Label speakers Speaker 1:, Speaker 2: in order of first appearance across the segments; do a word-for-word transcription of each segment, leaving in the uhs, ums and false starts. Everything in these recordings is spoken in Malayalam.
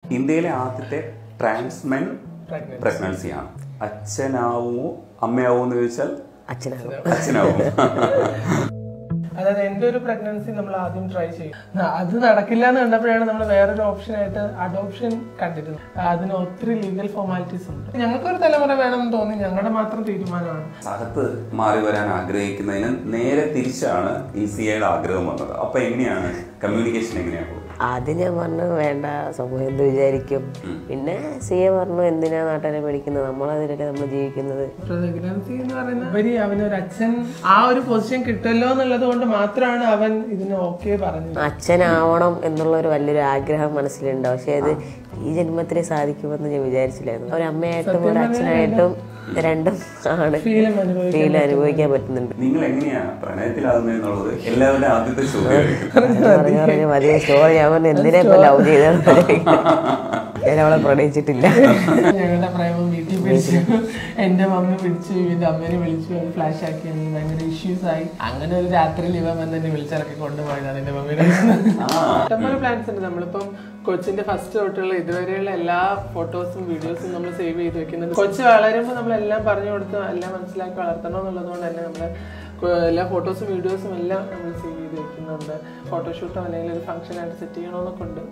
Speaker 1: ഇന്ത്യയിലെ ആദ്യത്തെ ട്രാൻസ്മെൻ പ്രഗ്നൻസി ആണ്. അച്ഛനാവുമോ അമ്മയാവുമോ എന്ന് ചോദിച്ചാൽ
Speaker 2: അച്ഛനാവും
Speaker 1: അച്ഛനാവും.
Speaker 3: അതായത് എന്റെ ഒരു പ്രഗ്നൻസി നമ്മൾ ആദ്യം ട്രൈ ചെയ്യും. അത് നടക്കില്ല എന്ന് കണ്ടപ്പോഴാണ് നമ്മൾ വേറൊരു ഓപ്ഷൻ ആയിട്ട് അഡോപ്ഷൻ കണ്ടിരുന്നത്. അതിന് ഒത്തിരി ലീഗൽ ഫോർമാലിറ്റീസ് ഉണ്ട്. ഞങ്ങൾക്കൊരു തലമുറ വേണമെന്ന് തോന്നി, ഞങ്ങളുടെ മാത്രം തീരുമാനമാണ്.
Speaker 1: അകത്ത് മാറി വരാൻ ആഗ്രഹിക്കുന്നതിന് നേരെ തിരിച്ചാണ് ഈ സി ഐയുടെ ആഗ്രഹം വന്നത്. അപ്പൊ എങ്ങനെയാണ് കമ്മ്യൂണിക്കേഷൻ എങ്ങനെയാണ്?
Speaker 2: ആദ്യം ഞാൻ പറഞ്ഞു വേണ്ട, സമൂഹം എന്ത് വിചാരിക്കും. പിന്നെ സി എ പറഞ്ഞു എന്തിനാ നാട്ടിനെ പഠിക്കുന്നത്, നമ്മളതിലല്ലേ നമ്മൾ ജീവിക്കുന്നത്.
Speaker 3: പ്രഗ്നൻസി എന്ന് പറയുന്നത് ഉപരി അവനൊരു അച്ഛൻ ആ ഒരു പൊസിഷൻ കിട്ടുമല്ലോ എന്നുള്ളത് കൊണ്ട് മാത്രമാണ് അവൻ ഇതിന് ഓക്കെ പറഞ്ഞത്.
Speaker 2: അച്ഛനാവണം എന്നുള്ള ഒരു വലിയൊരു ആഗ്രഹം മനസ്സിലുണ്ട്. പക്ഷെ അത് ഈ ജന്മത്തിലേ സാധിക്കുമെന്ന് ഞാൻ വിചാരിച്ചില്ലായിരുന്നു. ഒരു അമ്മയായിട്ടും ഒരു അച്ഛനായിട്ടും രണ്ടും ആണ് ഫീൽ അനുഭവിക്കാൻ പറ്റുന്നുണ്ട്.
Speaker 1: നിങ്ങൾ എങ്ങനെയാണ് പ്രണയത്തിലാകുന്നത്? എല്ലാവരുടെ ആദ്യത്തെ
Speaker 2: പറഞ്ഞു പറഞ്ഞു മതിയെ സ്റ്റോറി. ഞാൻ പറഞ്ഞു എന്തിനാ ഇപ്പൊ ലവ് ചെയ്ത ഞാൻ അവളെ പ്രണയിച്ചിട്ടില്ല.
Speaker 3: ഞങ്ങളുടെ പ്രേമം വീട്ടിൽ വിളിച്ചു, എന്റെ മമ്മി വിളിച്ചു, ഇവന്റെ അമ്മേനെ വിളിച്ചു, അത് ഫ്ലാഷ് ആക്കി, ഭയങ്കര ഇഷ്യൂസ് ആയി. അങ്ങനെ ഒരു രാത്രിയിൽ ഇവ തന്നെ വിളിച്ചിറക്കി കൊണ്ടുപോയതാണ് എന്റെ മമ്മിയുടെ. ഇഷ്ടംപോലെ പ്ലാൻസ് ഉണ്ട്. നമ്മളിപ്പം കൊച്ചിന്റെ ഫസ്റ്റ് തൊട്ടുള്ള ഇതുവരെയുള്ള എല്ലാ ഫോട്ടോസും വീഡിയോസും നമ്മൾ സേവ് ചെയ്ത് വെക്കുന്നുണ്ട്. കൊച്ച് വളരുമ്പോൾ നമ്മളെല്ലാം പറഞ്ഞു കൊടുത്ത് എല്ലാം മനസ്സിലാക്കി വളർത്തണം എന്നുള്ളത് കൊണ്ട് തന്നെ നമ്മള് എല്ലാ ഫോട്ടോസും വീഡിയോസും എല്ലാം നമ്മൾ സേവ് ചെയ്ത് വെക്കുന്നുണ്ട്. ഫോട്ടോഷൂട്ടോ അല്ലെങ്കിൽ ഒരു ഫംഗ്ഷൻ ആയിട്ട് സെറ്റ് ചെയ്യണമെന്നൊക്കെ ഉണ്ട്.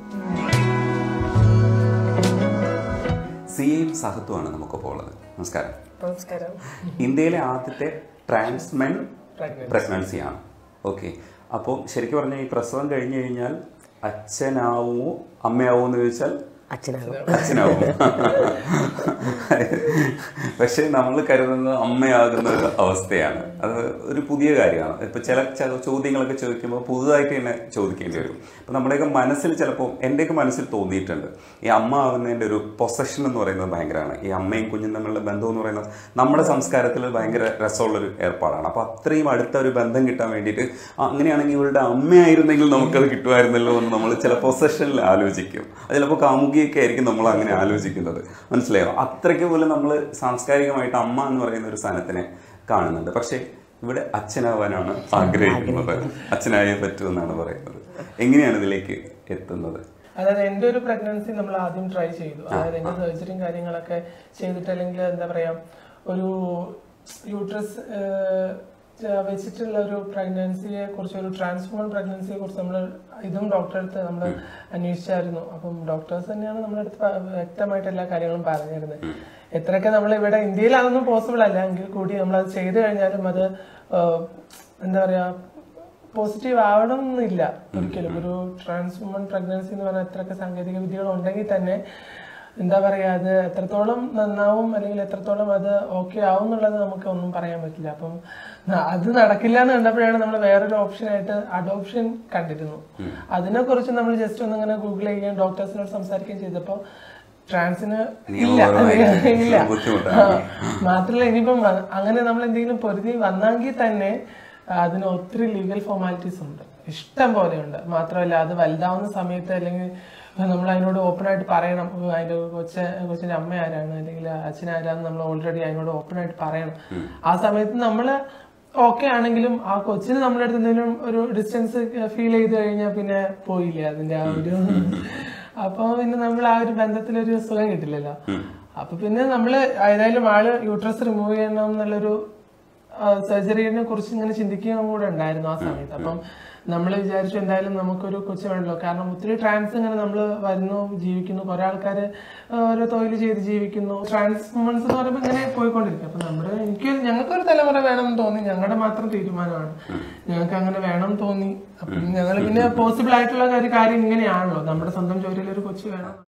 Speaker 1: സിയും സഹത്വമാണ് നമുക്കിപ്പോൾ ഉള്ളത്. നമസ്കാരം.
Speaker 3: നമസ്കാരം.
Speaker 1: ഇന്ത്യയിലെ ആദ്യത്തെ ട്രാൻസ്മെൻ പ്രഗ്നൻസി ആണ്. ഓക്കെ, അപ്പോൾ ശരിക്കും പറഞ്ഞാൽ ഈ പ്രസവം കഴിഞ്ഞു കഴിഞ്ഞാൽ അച്ഛനാവുമോ അമ്മയാവുമോ എന്ന് ചോദിച്ചാൽ
Speaker 2: അച്ഛനാവും
Speaker 1: അച്ഛനാവും. പക്ഷെ നമ്മൾ കരുതുന്നത് അമ്മയാകുന്ന ഒരു അവസ്ഥയാണ്. അത് ഒരു പുതിയ കാര്യമാണ്. ഇപ്പൊ ചില ചോദ്യങ്ങളൊക്കെ ചോദിക്കുമ്പോൾ പുതുതായിട്ട് തന്നെ ചോദിക്കേണ്ടി വരും. അപ്പൊ നമ്മുടെയൊക്കെ മനസ്സിൽ ചിലപ്പോൾ എന്റെയൊക്കെ മനസ്സിൽ തോന്നിയിട്ടുണ്ട്, ഈ അമ്മ ആവുന്നതിന്റെ ഒരു പൊസഷൻ എന്ന് പറയുന്നത് ഭയങ്കരമാണ്. ഈ അമ്മയും കുഞ്ഞും തമ്മിലുള്ള ബന്ധം എന്ന് പറയുന്നത് നമ്മുടെ സംസ്കാരത്തിൽ ഭയങ്കര രസമുള്ളൊരു ഏർപ്പാടാണ്. അപ്പൊ അത്രയും അടുത്ത ഒരു ബന്ധം കിട്ടാൻ വേണ്ടിയിട്ട് അങ്ങനെയാണെങ്കിൽ ഇവരുടെ അമ്മയായിരുന്നെങ്കിൽ നമുക്കത് കിട്ടുമായിരുന്നല്ലോ എന്ന് നമ്മൾ ചില പൊസഷനിൽ ആലോചിക്കും. അത് ചിലപ്പോൾ കാമുകിയൊക്കെ ആയിരിക്കും നമ്മൾ അങ്ങനെ ആലോചിക്കുന്നത്. മനസ്സിലായോ? അത്രയ്ക്ക് പോലും നമ്മൾ സാംസ്കാരികമായിട്ട് അമ്മ എന്ന് പറയുന്ന ഒരു സ്ഥാനത്തിനെ കാണുന്നുണ്ട്. പക്ഷെ ഇവിടെ അച്ഛനാവാനാണ് ആഗ്രഹിക്കുന്നത്. അച്ഛനായേ പറ്റുമെന്നാണ് പറയുന്നത്. എങ്ങനെയാണ് ഇതിലേക്ക് എത്തുന്നത്?
Speaker 3: അതായത് എന്റെ ഒരു പ്രഗ്നൻസി നമ്മൾ ആദ്യം ട്രൈ ചെയ്തു. അതായത് എന്റെ സർജറിയും കാര്യങ്ങളൊക്കെ ചെയ്തിട്ട്, അല്ലെങ്കിൽ എന്താ പറയാ, ഒരു യൂട്രസ് വെച്ചിട്ടുള്ള ഒരു പ്രഗ്നൻസിയെ കുറിച്ച്, ഒരു ട്രാൻസ്ഫോമൽ പ്രഗ്നൻസിയെ കുറിച്ച് നമ്മൾ ഇതും ഡോക്ടറെ അടുത്ത് നമ്മൾ അന്വേഷിച്ചായിരുന്നു. അപ്പം ഡോക്ടേഴ്സ് തന്നെയാണ് നമ്മുടെ അടുത്ത് വ്യക്തമായിട്ട് എല്ലാ കാര്യങ്ങളും പറഞ്ഞിരുന്നത്. എത്രയൊക്കെ നമ്മൾ ഇവിടെ ഇന്ത്യയിൽ അതൊന്നും പോസിബിൾ അല്ല എങ്കിൽ കൂടി നമ്മളത് ചെയ്തു കഴിഞ്ഞാലും അത് എന്താ പറയാ പോസിറ്റീവ് ആവണം എന്നില്ല ഒരിക്കലും. ഒരു ട്രാൻസ്ഫോമൽ പ്രഗ്നൻസി എന്ന് പറഞ്ഞാൽ എത്രയൊക്കെ സാങ്കേതിക വിദ്യകൾ ഉണ്ടെങ്കിൽ തന്നെ എന്താ പറയാ, അത് എത്രത്തോളം നന്നാവും അല്ലെങ്കിൽ എത്രത്തോളം അത് ഓക്കെ ആവും എന്നുള്ളത് നമുക്ക് ഒന്നും പറയാൻ പറ്റില്ല. അപ്പം അത് നടക്കില്ല എന്ന് കണ്ടപ്പോഴാണ് നമ്മൾ വേറൊരു ഓപ്ഷൻ ആയിട്ട് അഡോപ്ഷൻ കണ്ടിരുന്നു. അതിനെ കുറിച്ച് നമ്മൾ ജസ്റ്റ് ഒന്ന് ഇങ്ങനെ ഗൂഗിൾ ചെയ്യുകയും ഡോക്ടേഴ്സിനോട് സംസാരിക്കുകയും ചെയ്തപ്പോ ട്രാൻസിന് ഇല്ല ഇല്ല മാത്രമല്ല, ഇനിയിപ്പം അങ്ങനെ നമ്മൾ എന്തെങ്കിലും പൊരുതി വന്നെങ്കിൽ തന്നെ അതിന് ഒത്തിരി ലീഗൽ ഫോർമാലിറ്റീസ് ഉണ്ട്, ഇഷ്ടം പോലെ ഉണ്ട്. മാത്രമല്ല അത് വലുതാവുന്ന സമയത്ത് അല്ലെങ്കിൽ നമ്മൾ അതിനോട് ഓപ്പൺ ആയിട്ട് പറയണം, അതിന്റെ കൊച്ച കൊച്ചിന്റെ അമ്മ ആരാണ് അല്ലെങ്കിൽ അച്ഛൻ ആരാന്ന് നമ്മൾ ഓൾറെഡി അതിനോട് ഓപ്പൺ ആയിട്ട് പറയണം. ആ സമയത്ത് നമ്മള് ഓക്കെ ആണെങ്കിലും ആ കൊച്ചിന് നമ്മുടെ അടുത്ത് എന്തെങ്കിലും ഒരു ഡിസ്റ്റൻസ് ഫീൽ ചെയ്ത് കഴിഞ്ഞാൽ പിന്നെ പോയില്ലേ അതിന്റെ ആ ഒരു അപ്പൊ പിന്നെ നമ്മൾ ആ ഒരു ബന്ധത്തിലൊരു സുഖം കിട്ടില്ലല്ലോ. അപ്പൊ പിന്നെ നമ്മള് ഏതായാലും ആള് യൂട്രസ് റിമൂവ് ചെയ്യണം എന്നുള്ളൊരു സർജറിനെ കുറിച്ച് ഇങ്ങനെ ചിന്തിക്കുകയും കൂടെ ഉണ്ടായിരുന്നു ആ സമയത്ത്. അപ്പം നമ്മൾ വിചാരിച്ചു എന്തായാലും നമുക്കൊരു കൊച്ചു വേണമല്ലോ. കാരണം ഒത്തിരി ട്രാൻസ് ഇങ്ങനെ നമ്മൾ വരുന്നു, ജീവിക്കുന്നു, കുറെ ആൾക്കാർ ഓരോ തൊഴിൽ ചെയ്ത് ജീവിക്കുന്നു. ട്രാൻസ് വുമൻസ് എന്ന് പറയുമ്പോൾ ഇങ്ങനെ പോയിക്കൊണ്ടിരിക്കും. അപ്പൊ നമ്മുടെ എനിക്ക് ഞങ്ങൾക്കൊരു തലമുറ വേണമെന്ന് തോന്നി, ഞങ്ങളുടെ മാത്രം തീരുമാനമാണ്. ഞങ്ങൾക്ക് അങ്ങനെ വേണം തോന്നി. അപ്പം ഞങ്ങൾ പിന്നെ പോസിബിൾ ആയിട്ടുള്ള ഒരു കാര്യം ഇങ്ങനെയാണല്ലോ, നമ്മുടെ സ്വന്തം ജോലിയിൽ ഒരു കൊച്ചു വേണം.